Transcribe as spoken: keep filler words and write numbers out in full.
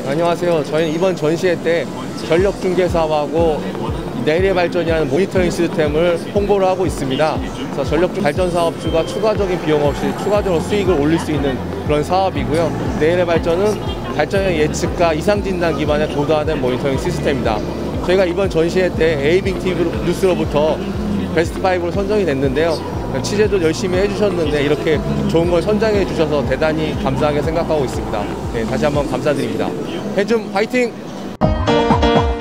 안녕하세요. 저희는 이번 전시회 때 전력 중개사업하고 내일의 발전이라는 모니터링 시스템을 홍보를 하고 있습니다. 그래서 전력 발전 사업주가 추가적인 비용 없이 추가적으로 수익을 올릴 수 있는 그런 사업이고요. 내일의 발전은 발전의 예측과 이상 진단 기반의 고도화된 모니터링 시스템입니다. 저희가 이번 전시회 때 에이빙 티비 뉴스로부터 베스트 파이브로 선정이 됐는데요. 취재도 열심히 해주셨는데 이렇게 좋은 걸 선정해 주셔서 대단히 감사하게 생각하고 있습니다. 네, 다시 한번 감사드립니다. 해줌 화이팅!